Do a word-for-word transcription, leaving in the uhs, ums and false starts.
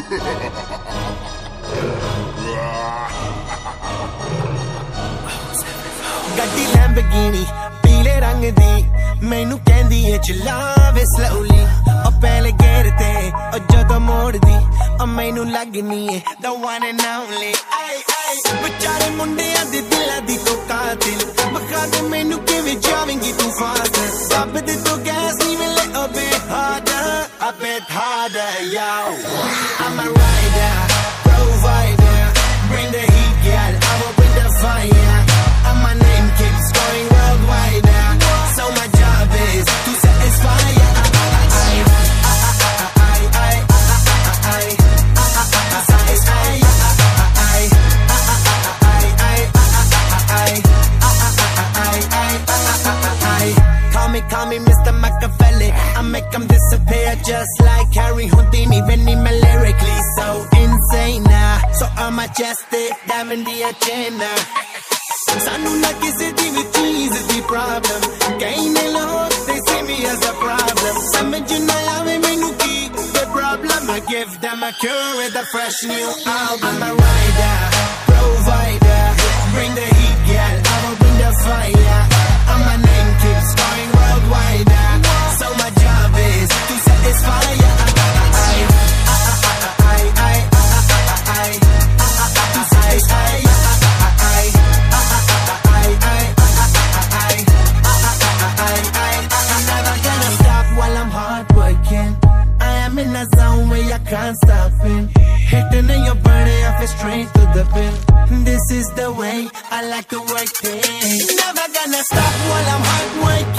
ਗੱਡੀ ਲੈਂਬਰਗਿਨੀ ਪੀਲੇ ਰੰਗ ਦੀ ਮੈਨੂੰ ਕਹਿੰਦੀ ਏ ਚਲਾਵੇ slowly ਉਹ ਪਹਿਲੇ ਗੇਰ ਤੇ ਉਹ ਜਦੋਂ ਮੋੜਦੀ ਉਹ ਮੈਨੂੰ ਲੱਗਨੀ ਏ the one and only ay ay ਵਿਚਾਰੇ ਮੁੰਡਿਆਂ ਦੇ ਦਿਲਾਂ ਦੀ ਤੂੰ ਕਾਤਿਲ ਬਖਾ ਦੇ ਮੈਨੂੰ ਕਿਵੇਂ ਜਾਵੇਂਗੀ ਤੂੰ ਫਾਸਟ ਦੱਬ ਦੇ ਤੂੰ ਗੈਸ ਨਹੀਂ ਮਿਲੇ a bit harder a bit harder yo I'm a rider provider bring the heat girl I will bring the fire and my name keeps going worldwide now so my job is to satisfy ya Call me Mister Machiavelli I make them disappear just like Harry Houdini When I'm lyrically so insane now So I'm majestic, diamond the agenda Sanu na kisi di vi cheese di problem Kaine log, they see me as a problem Samajh na aave mainu ki the problem I give them a cure with a fresh new album I'm a rider, provider Bring the heat, girl, I will bring the fire And my name keeps going worldwide now So my job is to satisfy ya To satisfy ya I'm never gonna stop while I'm hard working I am in a zone where I can't stop it Hitting in your body, I feel straight to the pin This is the way I like to work it Never gonna stop while I'm hard working